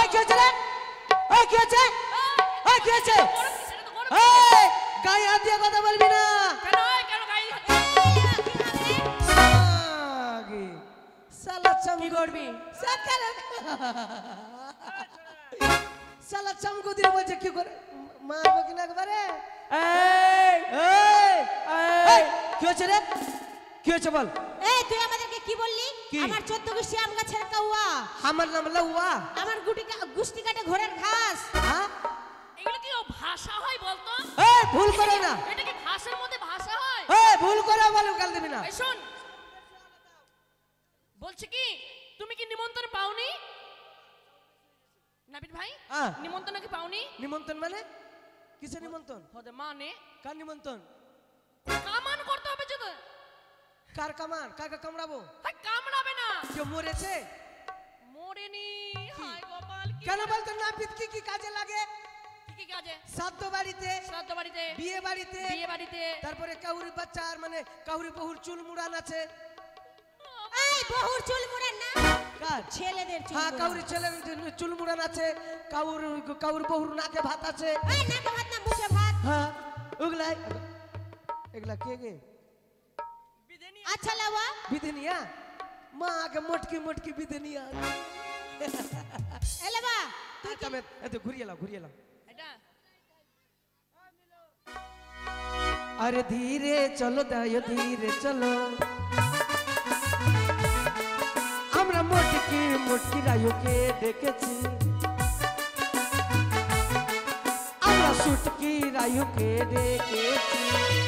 কি হচ্ছে রে? ওই কি হচ্ছে? ওই কি হচ্ছে? এই গায়ে হাত দিয়ে কথা বলবি না। কেন গায়ে আগে সালা চাম কি করবি? সালা চামকু দিয়ে বলছে কি করে মারবো কিনা একবারে। এই এই এই কি হচ্ছে রে? কি হচ্ছে বল? এই তুই আমাদেরকে কি বললি? কি? আমার 14 গোষ্ঠী আম গাছের কাউয়া, আমার নাম লাউয়া। আমার গুষ্টি কাটে ঘোড়ার ঘাস। হ্যাঁ এগুলো কি ভাষা হয় বলতো? এই ভুল করো না। এটা কি ভাষার মধ্যে ভাষা হয়? এই ভুল করো বলো গাল দিবি না। এই শোন, বলছি কি তুমি কি নিমন্ত্রণ পাওনি? নাবিদ ভাই নিমন্ত্রণ কি পাওনি? নিমন্ত্রণ মানে কিসের নিমন্ত্রণ? হতে মানে কার নিমন্ত্রণ? কামান করতে হবে যে তো। কার কামান? কাকে কামড়াবো? হাই কামড়াবে না। কেউ মরেছে? মরেনি। হায় গোপাল কি কেন বলতো নাপিত কি কি কাজে লাগে? কি কাজে? শ্রাদ্ধ বাড়িতে, শ্রাদ্ধ বাড়িতে, বিয়ে বাড়িতে, বিয়ে বাড়িতে, তারপরে কাউরি বাচ্চার মানে কাউরি বহুর চুল মুড়ান আছে। এই বহুর চুল মুড়ান না, কার? ছেলেদের চুল। হ্যাঁ কাউরি ছেলের চুল মুড়ান আছে, কাউর বহুর নাকে ভাত আছে। এই নাকে ভাত না মুখে ভাত। হ্যাঁ ওগুলাই এগুলা কে গে? বিদেনি। আচ্ছা লাউয়া বিদেনিয়া মা আগে মোটকি মোটকি বিদেনিয়া। এলে বা তুই কি এত ঘুরিয়ে লাও। এটা अरे धीरे चलो दायो धीरे चलो আমরা মোটকি মোটকি রায়ুকে ডেকেছি আমরা সুটকি রায়ুকে ডেকেছি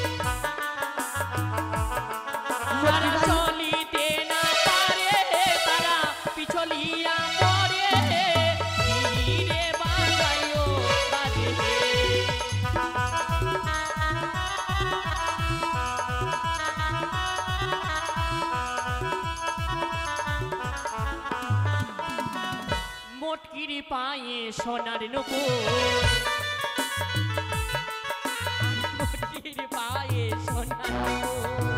তারা চলিতে না পারে তারা পিছলিয়া পড়ে ধীরে বাজাইও বাজে মোটকির পায়ে সোনার নুপুর মোটকির পায়ে সোনার নুপুর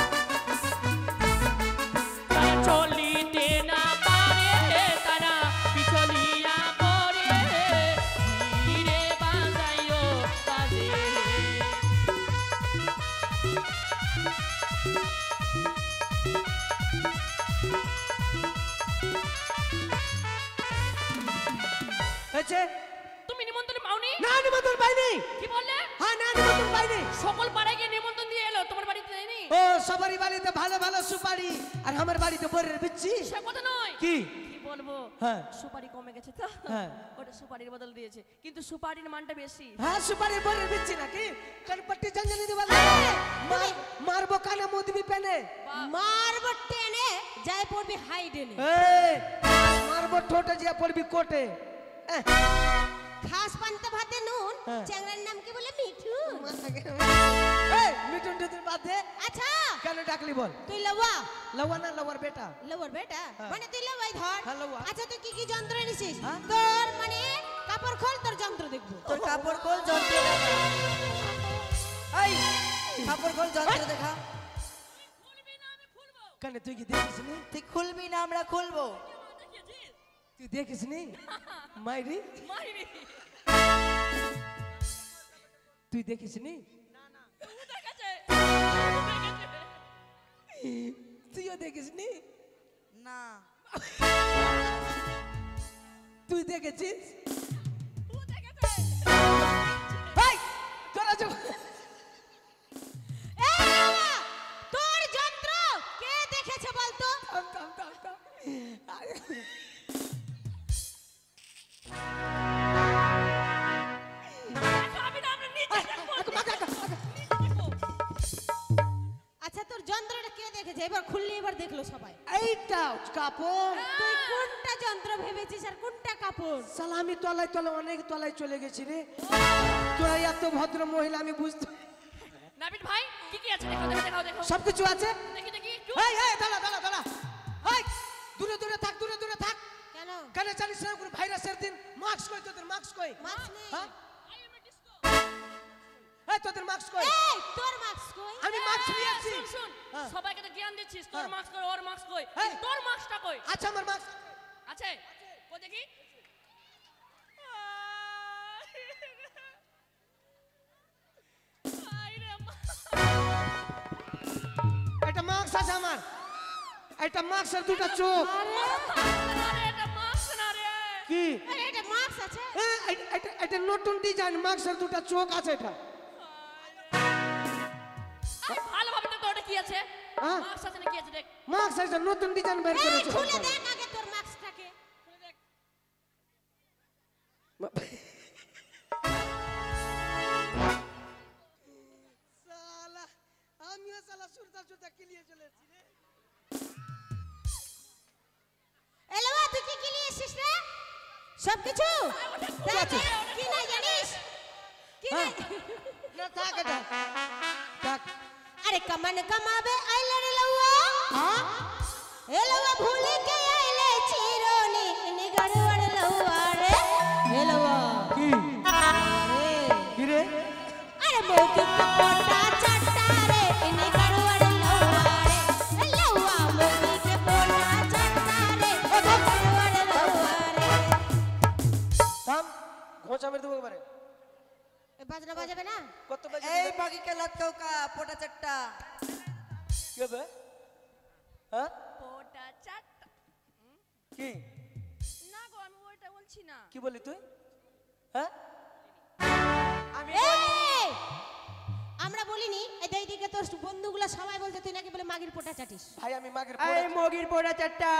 তারা চলিতে না পারে তারা পিছলিয়া পড়ে ধীরে বাজাইও বাজে হয়েছে তুমি নিমন্ত্রণ পাওনি? না নিমন্ত্রণ পাইনি। কি বললে? হ্যাঁ না নিমন্ত্রণ পাইনি। সকল পাড়ায় গিয়ে নিমন্ত্রণ দিয়ে এলো, তোমার বাড়িতে দেয়নি? ও সবারই বাড়িতে ভালো ভালো সুপারি আর আমার বাড়িতে বরের বিচ্ছি। সে কথা নয়। কি কি বলবো? হ্যাঁ সুপারি কমে গেছে তো হ্যাঁ ওটা সুপারির বদল দিয়েছে, কিন্তু সুপারির মানটা বেশি। হ্যাঁ সুপারি বরের বিচ্ছি নাকি কানপট্টি জঞ্জনি দিবা মারবো কানে মুদবি পেনে মারব টেনে যায় পড়বি হাইডেনে। এই মারবো ঠোঁটে যে পড়বি কোটে। খাস পান্তা ভাতে নুন, হ্যাঁ। চ্যাংড়ার নাম কি বলে? মিঠুন। এই মিঠুন টিটুন বাদ দে। আচ্ছা কেন ডাকলি বল? তুই লাউয়া, লওয়া না লওয়ার বেটা। লাউয়ার বেটা হ্যাঁ। মানে তুই লাউয়াই ধর। হ্যাঁ, লাউয়া। আচ্ছা তুই কি কি যন্ত্র এনেছিস? হ্যাঁ? তোর মানে কাপড় খোল, তোর যন্ত্র দেখবো। তোর কাপড় খোল যন্ত্র দেখা এই কাপড় খোল যন্ত্র দেখা কেন তুই কি দেখিস নি? তুই খুলবি না আমরা খুলবো তুই দেখিস নি মাইরি? মারিনি। তুই দেখিস নি? ও দেখেছে। তুইও দেখিস নি? না তুই দেখেছিস? ও দেখেছে। এই তোরা যে এই লাউয়া, তোর যন্ত্র কে দেখেছে বলতো? থাম থাম থাম থাম। আমি না আমরা নিচে দেখবো। আচ্ছা তোর যন্ত্রটা কে দেখেছে? এবার খুললি, এবার দেখলো সবাই। এইটা কাপড়। তুই কোনটা যন্ত্র ভেবেছিস আর কোনটা কাপড়? শালা আমি তলায় তলায় অনেক তলায় চলে গেছি রে। তোরা এত ভদ্র মহিলা আমি বুঝতে। নাবিদ ভাই কি কি আছে দেখো সবকিছু আছে। দেখি একটু। এই এই দাঁড়া দাঁড়া দাঁড়া। এই দূরে দূরে থাক দূরে দূরে থাক। কেন? কেন জানিস না কোনো ভাইরাসের দিন মাস্ক কই তোদের মাস্ক কই? মাস্ক নেই। হ্যাঁ এই তোদের মাস্ক কই? এই তোর মাস্ক কই? আমি মাস্ক নিয়েছি। শুন হ্যাঁ। সবাইকে তো জ্ঞান দিচ্ছিস, তোর হ্যাঁ। মাস্ক কই ওর মাস্ক কই, এই। তোর মাস্কটা কই? আচ্ছা আমার মাস্ক আছে কই দেখি। আইরে মা এটা মাস্ক আছে আমার, এটা মাস্কের দুটো চোখ। আরে এটা মাস্ক না রে কি আরে এটা মাস্ক আছে। এটা নতুন ডিজাইন, মাস্কের দুটো চোখ আছে এটা। আরে ভালোভাবে তো ওটা কি আছে হ্যাঁ? মাস্ক আছে না কি আছে দেখ মাস্ক আছে নতুন ডিজাইন বের এই করেছে। খুলে দেখ আগে তোর মাস্কটাকে। খুলে দেখ শালা আমিও শালা সুরতা সুরতা কিলিয়ে চলেছি রে। এলো তুই কি নিয়ে এসেছিস রে? সবকিছু দেখ, কি না জানিস? কি না? না থাক এটা থাক। अरे कमन कमावे आइले रे लौआ ए लौआ भूल के आइले चिरोनी निगड़वड़ लौआ रे ए लौआ কি কি রে? अरे मोकी के पोटा चट्टा रे निगड़वड़ लौआ रे ए लौआ मोकी के पोटा चट्टा रे निगड़वड़ लौआ रे। থাম, ঘোঁচা মেরে দেবো এবারে। ए बाजना बजाबे ना কত বাজে? এই মগিকে লাত খোকা পোটা চাট্টা কি হবে? হ্যাঁ পোটা চাট্টা কি না গো আমি ওইটা বলছি না কি বলি তুই? হ্যাঁ এই আমরা বলিনি এই দিকে তোর বন্ধুগুলা সবাই বলছে তুই নাকি বলে মাগির পোটা চাটিস। ভাই আমি মাগের এই মগির পোটা চাট্টা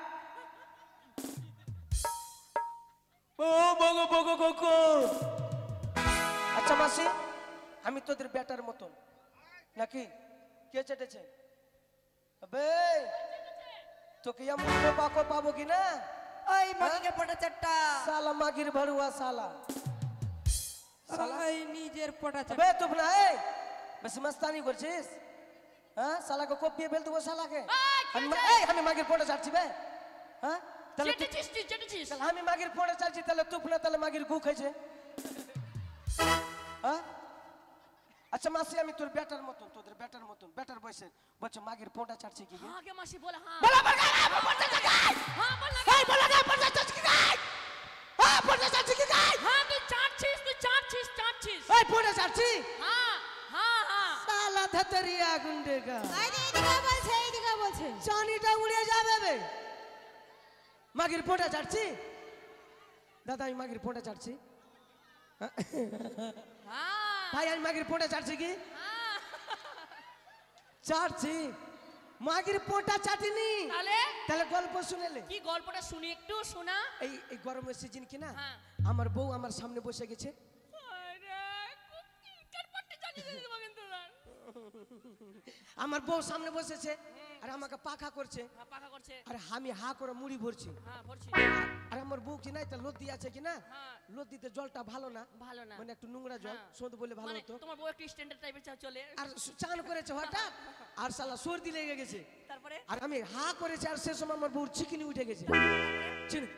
ও বগো বগো বগো। আচ্ছা মাসি, আমি তোদের বেটার মতন নাকি? কে চেটেছে? আবে তোকে এমন বাকো পাবো কি না? এই মগিকে পোটা চাট্টা সালা মাগির ভরুয়া সালা। এই নিজের পোটা চাট্টা আবে তুই না এই বেশি মস্তানি করছিস? হ্যাঁ শালাকে কপিয়ে ফেল দেবো শালাকে। আমি মাগির ফোঁটা ছাড়ছি বে। হ্যাঁ তাহলে চেটেছিস তুই চেটেছিস তাহলে আমি মাগির ফোঁটা ছাড়ছি, তাহলে তুই না তাহলে মাগির গু খাইছে। হ্যাঁ আচ্ছা মাসি, আমি তোর বেটার মতন, তোদের বেটার মতন, বেটার বয়সে বলছে মাগির ফোঁটা ছাড়ছে কি? হ্যাঁ কে মাসি বলে হ্যাঁ বলা বলা ফোঁটা ছাড়ছে গাই। হ্যাঁ বল না এই বলা না ফোঁটা ছাড়ছে কি গাই? হ্যাঁ ফোঁটা ছাড়ছে কি গাই? হ্যাঁ তুই চাটছিস এই ফোঁটা ছাড়ছি হ্যাঁ হ্যাঁ হ্যাঁ শালা ধতরিয়া গুন্ডে কা এইদিকে বলছে চানিটা উড়ে যাবে বে। মাগির ফোঁটা ছাড়ছি দাদা, আমি মাগির ফোঁটা ছাড়ছি। হ্যাঁ ভাই আমি মাগির ফোঁটা ছাড়ছি কি? হ্যাঁ ছাড়ছি। মাগির ফোঁটা চাটিনি তাহলে তাহলে গল্প শুনেলে? কি গল্পটা শুনি একটু শোনা এই এই গরমের সিজন কি না, হ্যাঁ। আমার বউ আমার সামনে বসে গেছে। আমার বউ সামনে বসেছে আর আমাকে পাখা করছে, পাখা করছে আর আমি হা করে মুড়ি ভরছি। হ্যাঁ ভরছি আর আমার বউ কি না এটা লদ্দি আছে কি না, হ্যাঁ লদ্দিতে জলটা ভালো না, ভালো না মানে একটু নোংরা জল, হ্যাঁ। সোদ বলে ভালো মানে হতো। তোমার বউ একটু স্ট্যান্ডার্ড টাইপের চলে আর চান করেছে হঠাৎ আর শালা সর্দি লেগে গেছে। তারপরে আর আমি হা করেছি আর সে সময় আমার বউর চিকিনি উঠে গেছে। চিনি-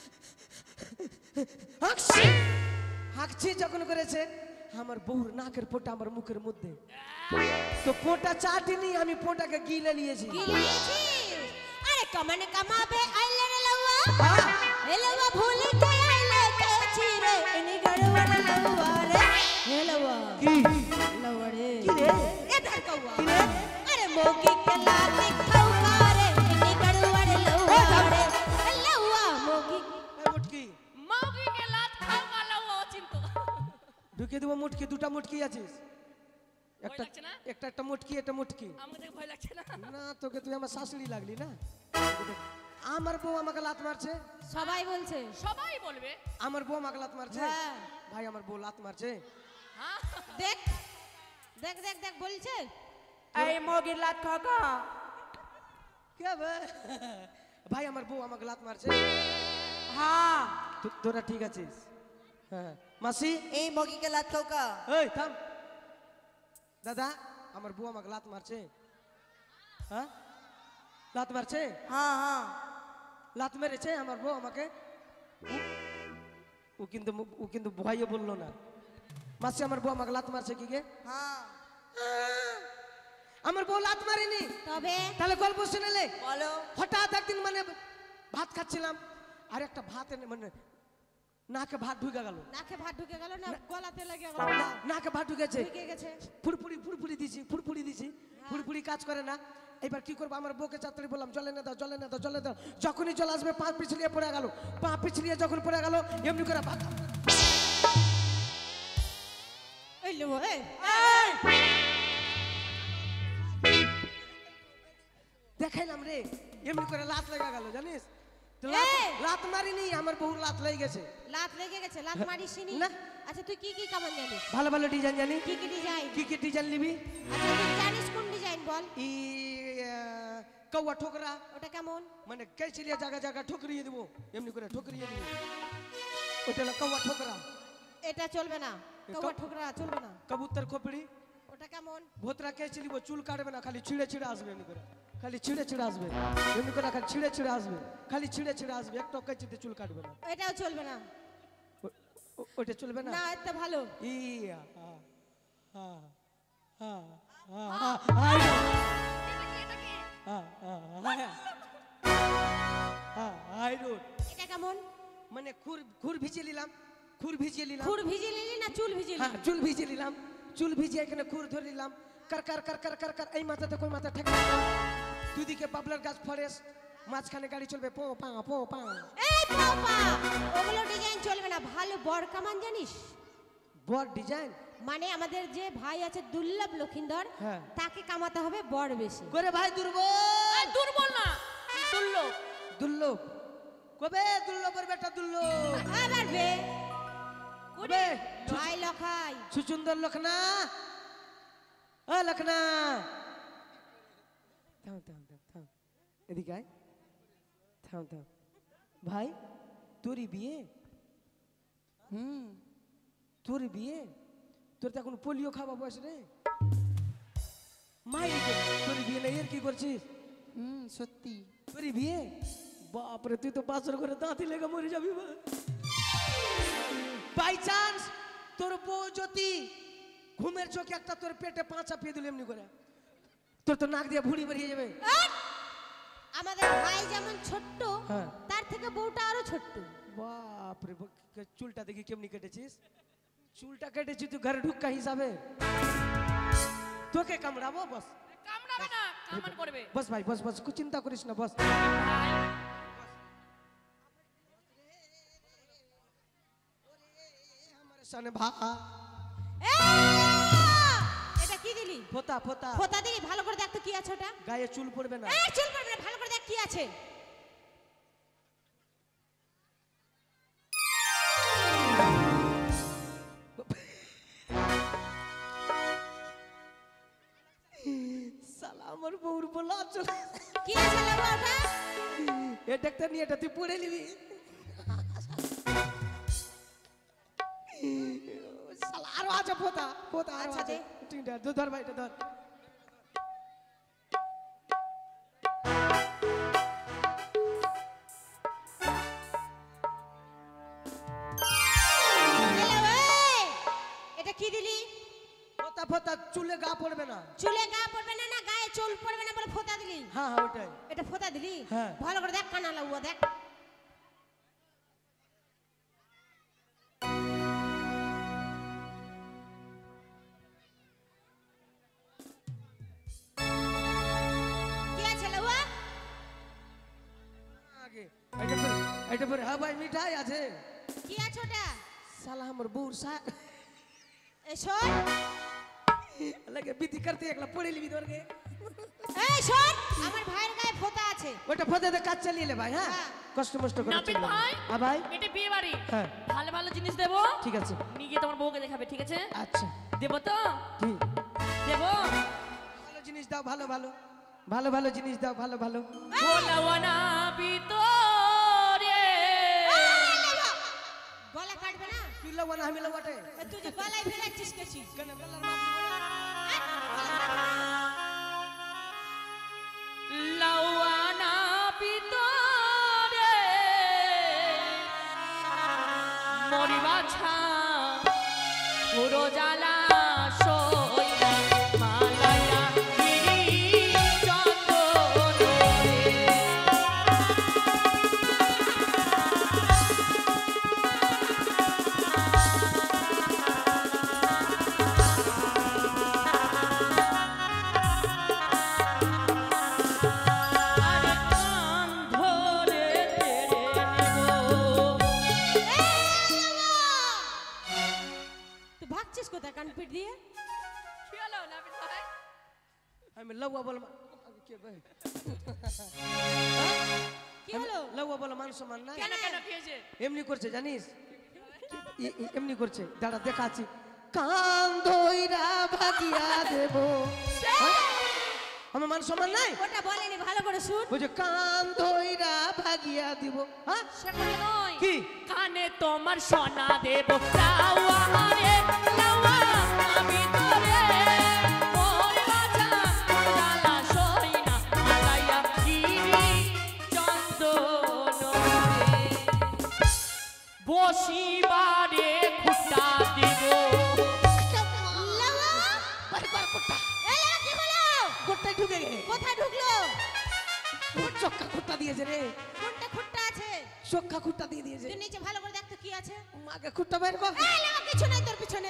হাঁকছি হাঁকছি যখন করেছে আমার বউর নাকের পোঁটা আমার মুখের মধ্যে, তো পোঁটা চাটিনি, আমি পোঁটাকে গিলে নিয়েছি। अरे कमन कमावे आइले रे लौआ হ্যাঁ, ए लौआ भूल के आइले के चिरे निगड़वड़ लौआ रे ए लौआ কি लौआ रे কি রে? इधर कौआ কি রে? अरे मोगी के लात खौका रे निगड़वड़ लौआ रे ए लौआ मोगी এই মুটকি মাউকি কে লাত খাও গালাও চিন্তা ঢুকে দেবো মুটকি, দুটা মুটকি আছিস, একটা লাগছে না? একটা একটা মুটকি, একটা মুটকি। আমাকে দেখে ভয় লাগছে না না তোকে তুই আমার শাশুড়ি লাগলি না। আমার বউ আমাকে লাত মারছে, সবাই বলছে সবাই বলবে আমার বউ আমাকে লাত মারছে। হ্যাঁ। ভাই আমার বউ লাত মারছে। হ্যাঁ দেখ দেখ দেখ দেখ বলছে এই মগির লাত খোকা কে বে? ভাই আমার বউ আমাকে লাত মারছে। হ্যাঁ তোরা ঠিক আছিস? হ্যাঁ মাসি, এই মগিকে লাত খোকা এই থাম। দাদা আমার বউ আমাকে লাত মারছে। হ্যাঁ লাত মারছে, হ্যাঁ হ্যাঁ লাত মেরেছে আমার বউ আমাকে। ও কিন্তু ভয়ে বললো না। মাসি আমার বউ আমাকে লাত মারছে কি গে? হ্যাঁ আমার বউ লাত মারেনি। তবে তাহলে গল্প শুনেলে? বলো হঠাৎ একদিন মানে ভাত খাচ্ছিলাম আর একটা ভাত এনে মানে নাকে ভাত ঢুকে গেল, নাকে ভাত ঢুকে গেল না গলাতে লেগে গেল না নাকে ভাত ঢুকেছে, ঢুকে গেছে ফুরফুরি ফুরফুরি দিছি, ফুরফুরি দিছি, ফুরফুরি কাজ করে না। এবার কি করবো, আমার বউকে চাতড়ি বললাম জলে না দাও, জলে না দাও, জলে দাও। যখনই জল আসবে পা পিছলিয়ে পড়ে গেল, পা পিছলিয়ে যখন পড়ে গেল এমনি করে এই লো এই দেখাইলাম রে, এমনি করে লাত লেগে গেল জানিস তো। লাত মারিনি, আমার বহু লাত লেগে গেছে। লাত লেগে গেছে, লাত মারিসনি না। আচ্ছা তুই কি কি কামান জানিস? ভালো ভালো ডিজাইন জানি। কি কি ডিজাইন? কি কি ডিজাইন নিবি? আচ্ছা তুই জানিস কোন ডিজাইন বল? ই কৌয়া ঠোকরা, ওটা কেমন? মানে কেচিলিয়া জায়গা জায়গা ঠোকরিয়ে দিব, এমনি করে ঠোকরিয়ে দিব, ওটা হলো কৌয়া ঠোকরা। এটা চলবে না, কৌয়া ঠোকরা চলবে না। কবুতর খোপড়ি, ওটা কেমন? ভোতরা কেচিলিব, চুল কাটবে না, খালি ছিঁড়ে ছিঁড়ে আসবে, এমনি করে খালি ছিঁড়ে ছিঁড়ে আসবে, এমনি করে খালি ছিঁড়ে ছিঁড়ে আসবে, খালি ছিঁড়ে ছিঁড়ে আসবে, একটা কেচিতে চুল কাটবে না। এটাও চলবে না। ওটা চলবে না। না এটা ভালো। ইয়া হা হা হা হাই রোড। এটা কেমন? মানে খুর ভিজিয়ে নিলাম, খুর ভিজিয়ে নিলাম, খুর ভিজিয়ে নিলি না চুল ভিজিয়ে হ্যাঁ নিলি? চুল ভিজিয়ে নিলাম, চুল ভিজিয়ে এখানে খুর ধরে নিলাম, কার কার কার কার কার কার, এই মাথাতে কোন মাথা ঠেকা দিলাম, দুদিকে বাবলার গাছ ফরেস্ট, মাঝখানে গাড়ি চলবে পো পা পো পা। এই বাবা ওগুলো ডিজাইন চলবে না, ভালো বড় কামান জানিস? বড় ডিজাইন মানে আমাদের যে ভাই আছে দুর্লভ লক্ষিন্দর, হ্যাঁ। তাকে কামাতে হবে বড় বেশি। করে ভাই দুর্বল, এই দুর্বল না, দুর্লভ। দুর্লভ কবে, দুর্লভের বেটা দুর্লভ আবার বে কবে, ভাই লখাই সুচুন্দর লখনা, ও লখনা, থাম থাম থাম থাম, এদিকে আয়, থাম থাম। ভাই তোরই বিয়ে? তোর বিয়ে? তোর তো এখন পোলিও খাওয়া বয়স রে, মাই তোর বিয়ে নেই, এর কি করছিস? সত্যি তোরই বিয়ে? বাপরে তুই তো 5 করে দাঁতি লেগে মরে যাবি। বাই চান্স তোর বউ যদি ঘুমের চোখে একটা তোর পেটে 5 চাপিয়ে দিল এমনি করে, তোর তো নাক দিয়ে ভুঁড়ি বেরিয়ে যাবে। আমাদের ভাই যেমন ছোট্ট, হ্যাঁ। তার থেকে বউটা আরো ছোট্ট। বাপরে চুলটা দেখি কেমনি কেটেছিস, চুলটা কেটেছিস তুই ঘরে ঢুকা হিসাবে, তোকে কামড়াবো বস। কামড়াবে না, কামান করবে। বস ভাই বস বস, কুछ চিন্তা করিস না, বস। हमारे सामने भा এটা কি দিলি? ফোতা ফোতা, ফোঁতা দিলি? ভালো করে দেখ তো কি আছে ওটা। গায়ে চুল পড়বে না। এই চুল পড়বে না, ভালো করে দেখ কি আছে। সালা আমার বউর বলা চলে, কি আছে লাগা ওটা? এটা একটা নিয়ে এটা তুই পড়ে নিবি। সালা আরো আছে ফোতা, ফোতা আরো আচ্ছা আছে। দে। ঠিক আছে ধর ভাই, এটা ধর। হ্যালো এই, এটা কি দিলি? ফোতা ফোতা, চুলে গা পড়বে না। চুলে গা পড়বে না, না গায়ে চুল পড়বে না বলে ফোঁতা দিলি? হ্যাঁ হ্যাঁ ওটাই। এটা ফোঁতা দিলি? হ্যাঁ। ভালো করে দেখ কানা লাউয়া দেখ। কি আছে লাউয়া? আগে এটা পরে হ্যাঁ ভাই মিঠাই আছে। কি আছে ওটা? साला हमर बूर सा এই শোন, लगे बीती करते एकला पड़े लिबी दौड़ के। এই শোন, আমার ভাইয়ের গায়ে ফোঁতা আছে। ওটা ফদে দে কাজ চালিয়ে লে ভাই, হ্যাঁ হ্যাঁ। কষ্ট মষ্ট করে নাপিত চলবে। ভাই, হ্যাঁ ভাই, এটা বিয়ে বাড়ি, হ্যাঁ ভালো ভালো জিনিস দেবো, ঠিক আছে। নিয়ে গিয়ে তোমার বউকে দেখাবে, ঠিক আছে? আচ্ছা দেবো তো, কি দেবো। ভালো জিনিস দাও, ভালো ভালো ভালো ভালো জিনিস দাও, ভালো ভালো। ভোলাওয়ানা ভিতরে গলা কাটবে না? তুই লওয়া না আমি লওয়াটে এ তুই যে গলায় ফেলাচ্ছিস কেছি? কেন বেলার মাপ লাওয়ানা ভিতরে মরিবা ছা পুরো জ্বালা সইয়া মালায়া গিরি চন্দনে। আমি লউয়া বলে কে ভাই কি হলো লউয়া বলে মান সম্মান নাই কেন কেন কি হয়েছে এমনি করছে জানিস এমনি করছে দাঁড়া দেখাচ্ছি কান ধইরা ভাগিয়া দেব আমার মান সম্মান নাই ওটা বলেনি ভালো করে শুন বলছে কান ধইরা ভাগিয়া দিব হ্যাঁ সেখানে নয় কি? কানে তোমার সোনা দেব লাউয়া রে লাউয়া আমি তোরে মোর বাজা জালা সই না মালাইয়া গিরি চন্দন রে বসিবারে খুঁটা দিব লাউয়া এই লাউয়া কি হলো কোথায় ঢুকে গে কোথায় ঢুকলো ওর চক্কা খুঁটা দিয়েছে রে কোনটা খুঁটটা আছে চক্কা খুঁটা দিয়ে দিয়েছে তুই নিচে ভালো করে দেখ তো কি আছে মাকে খুঁটা বের কর এই লাউয়া কিছু নাই তোর পিছনে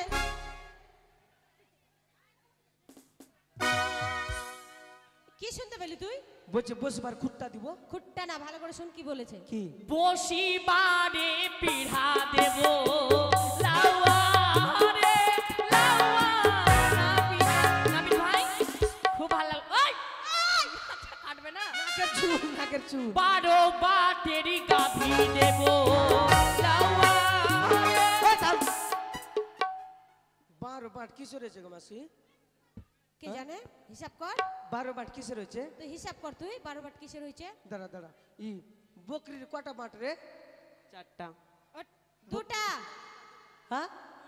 কি শুনতে পেলি তুই বলছে বসবার খুঁটা দিব খুঁটটা না ভালো করে শুন কি বলেছে কি বসিবারে পিড়া দেব লাউয়া রে লাউয়া নাবিল ভাই খুব ভালো লাগলো ওই কাটবে না নাকের চুল 12 বাটেরি গাভী দেব লাউয়া এই থাম। 12 বাট কিসের রয়েছে গো মাসি কে জানে হিসাব কর 12 বাট কিসের রয়েছে তুই হিসাব কর তুই 12 বাট কিসের হইছে দাঁড়া দাঁড়া ই বকরির কটা বাট রে 4টা দুটা হ্যাঁ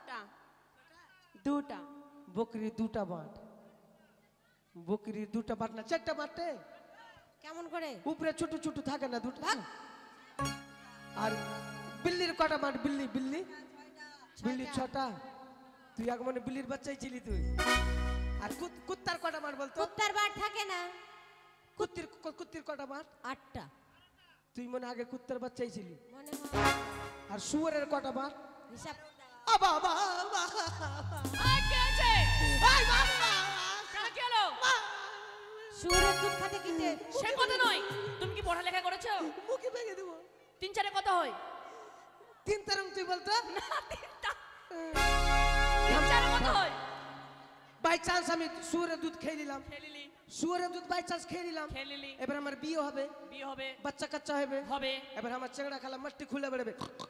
2টা বকরির দুটা বাট বকরির দুটা বাট না 4টা বাটে কেমন করে উপরে ছোট ছোট থাকে না দুটো ভাগ। আর বিল্লির কটা বাট বিল্লি বিল্লি বিল্লি 6টা তুই এক মনে বিল্লির বাচ্চাই ছিলি তুই আর কুত্তার কটা বাট বলতো কুত্তার বাট থাকে না কুত্তির কটা বাট 8টা তুই মনে আগে কুত্তার বাচ্চাই ছিলি মনে হয় আর শুয়োরের কটা বাট হিসাব আবা বাবা এই কে আছে কেন কি হলো শুয়োরের দুধ খাতে কিনতে সে কথা নয় তুমি কি পড়ালেখা করেছো মুখে ভেঙে দেবো 3-4 কত হয় 3 তারম তুই বলতো না 3টা 3-4 কত হয় বাই চান্স আমি শুয়োরের দুধ খেয়ে নিলাম খেলিলি শুয়োরের দুধ বাই চান্স খেয়ে নিলাম খেলিলি এবার আমার বিয়ে হবে বিয়ে হবে বাচ্চা কাচ্চা হবে হবে এবার আমার চেংড়া খালা মাটি খুলে বেড়াবে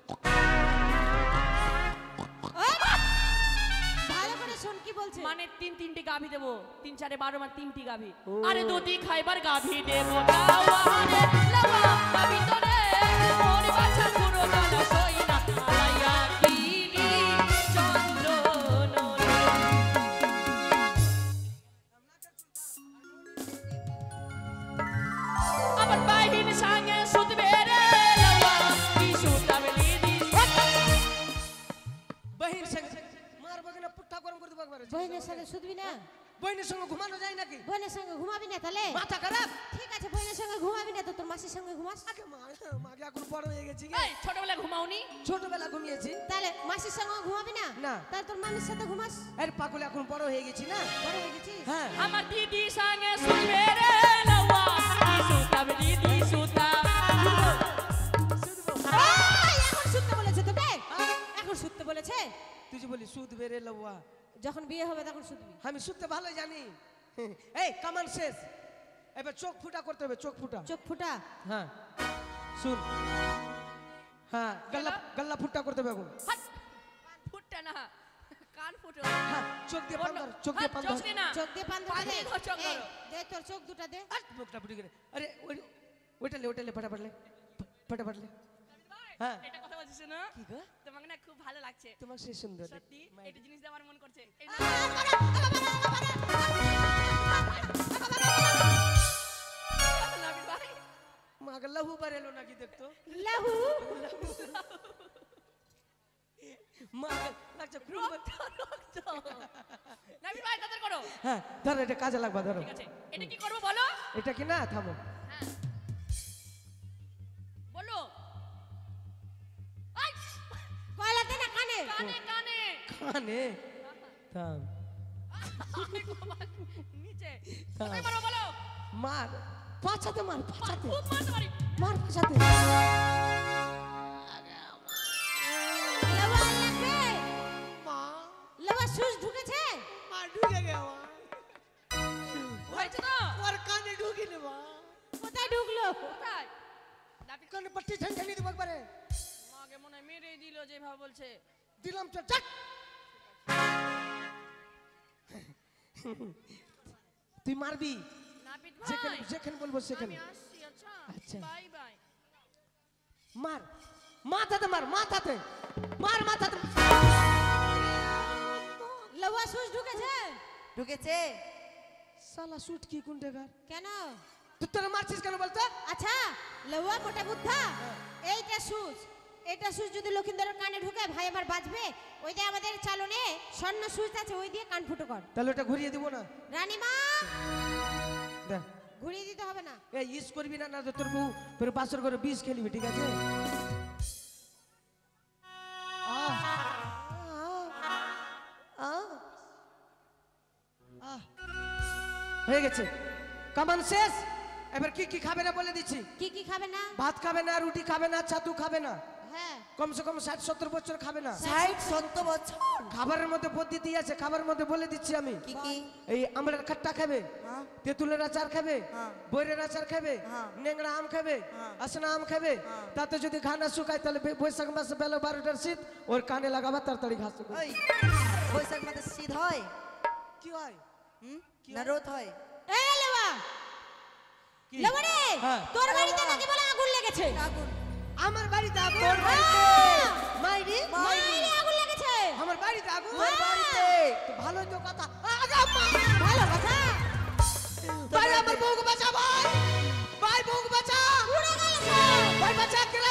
ভালো করে শুন কি বলছে মানে 3-3টি গাভী দেবো 3-4 12 মানে 3টি গাভী ও। আরে দুধি খাইবার গাভী দেবো লাউয়া রে লাউয়া আমি তোরে মোর বাছা পুরো জানা সই না মালাইয়া গিরি চন্দন রে আমার বাহিন সঙ্গে সুতবে রে লাউয়া কি সুতাবলি দি বহির সঙ্গে মার বগনা পুট্টা গরম করে দেবো একবার বইনের সঙ্গে শুধবি না বহিনের সঙ্গে ঘুমানো যায় নাকি বোনের সঙ্গে ঘুমাবি না তাহলে মাথা খারাপ ঠিক আছে বোনের সঙ্গে ঘুমাবি না তো তোর মাসির সঙ্গে ঘুমাস আগে মাকে এখন বড় হয়ে গেছি গে। এই ছোটবেলায় ঘুমাওনি ছোটবেলা ঘুমিয়েছি তাহলে মাসির সঙ্গে ঘুমাবি না না। তাহলে তোর মামির সাথে ঘুমাস এর পাগল এখন বড় হয়ে গেছি না বড় হয়ে গেছিস হ্যাঁ আমার দিদি সঙ্গে শুনবে রে লাউয়া কি সুতাবলি দি সুতা এই, এখন শুনতে বলেছে তোকে এখন শুনতে বলেছে তুই যে বলি সুদ বেড়ে লওয়া যখন বিয়ে হবে তখন শুনবি আমি শুনতে ভালো জানি এই কামান শেষ এবার চোখ ফুটা করতে হবে চোখ ফুটা চোখ ফুটা হ্যাঁ শুন হ্যাঁ গল্লা গল্লা ফুটা করতে হবে এখন হাট! ফুটটা না কান ফুটো হ্যাঁ চোখ দিয়ে পান ধর চোখ দিয়ে পান চোখ ধর দিয়ে না চোখ দিয়ে পান পান ধরে দে দিয়ে ধর, চোখ এই, ধরো। দে তোর চোখ দুটা দে আট মুখটা ফুটে গেলে আরে ওইটা লে ফটাফট লে হ্যাঁ এটা কথা বলছিস না কি গো তোমাকে না খুব ভালো লাগছে তোমার সে সুন্দর সত্যি এটা জিনিস দিয়ে আমার মন করছে এই নাবিল ভাই মাকে লাহু বারেলো নাকি দেখতো লাহু মা লাগছে খুব রক্ত নাবিল ভাই তাদের করো হ্যাঁ ধরো এটা কাজে লাগবা ধরো ঠিক আছে এটা কি করবো বলো এটা কি না থামো হ্যাঁ বলো আই গলাতে না কানে কানে কানে কানে থাম আই বাবা, নিচে হ্যাঁ। কোথায় মারো বলো মার পাছাতে মার পাছাতে খুব মারতে পারি মার পাছাতে লাবা লাগবে মা লাবা সুস ঢুকেছে মা ঢুকে গেল হয়েছে তো কোথায় নাপিত কানে পট্টি ঠেলে দিব একবারে মাকে মনে হয় মেরে দিল যেভাবে বলছে দিলাম তো যাক তুই মারবি নাপিত যেখানে ভাই যেখানে বলবো সেখানে আমি আসছি আচ্ছা আচ্ছা। বাই বাই মার মাথাতে মার মাথাতে মার মাথাতে লউয়া সুচ ঢুকেছে ঢুকেছে শালা শুট কি কোন টাকার কেন তুই তোরা মারছিস কেন বলতো আচ্ছা লউয়া মোটা বুদ্ধা এইটা সুচ এটা সুচ যদি লক্ষিন্দরের কানে ঢুকে ভাই আমার বাজবে ওই যে আমাদের চালনে স্বর্ণ সুচ আছে ওই দিয়ে কান ফুটো কর তাহলে ওটা ঘুরিয়ে দিব না রানীমা দেখ ঘুরিয়ে দিতে হবে না এই ইস করবি না না তো তোর বউ তোর বাসর করে বিষ খেলবি ঠিক আছে আহ, আহ, আহ। হয়ে গেছে কামান শেষ এবার কি কি খাবে না বলে দিচ্ছি কি খাবে না ভাত খাবে না রুটি খাবে না ছাতু খাবে না হ্যাঁ কমসে কম 60-70 বছর খাবে না 60-70 বছর খাবারের মধ্যে পদ্ধতি আছে খাবারের মধ্যে বলে দিচ্ছি আমি কি কি এই আমড়ার খাট্টা খাবে হ্যাঁ তেঁতুলের আচার খাবে হ্যাঁ। বৈরের আচার খাবে হ্যাঁ। নেংড়া আম খাবে হ্যাঁ। আসনা আম খাবে হ্যাঁ। তাতে যদি ঘা না শুকায় তাহলে বৈশাখ মাসে বেলা 12টার শীত ওর কানে লাগাবা তাড়াতাড়ি ঘাস শুকাবে। ওই বৈশাখ মাসে শীত হয় কি হয় হুম কি না হয়? রোদ হয় এই লউয়া কি? লউয়া রে হ্যাঁ। তোর বাড়িতে নাকি বলে আগুন লেগেছে আগুন আমার বাড়িতে আগুন তোর বাড়িতে মাইরি মাইরে আগুন লেগেছে আমার বাড়িতে আগুন তোর বাড়িতে তো ভালোই তো কথা আগা মা! ভালো কথা ভাই আমার বউকে বাঁচা ভাই ভাই বউকে বাঁচা উড়ে গেল সব। ভাই বাঁচা কে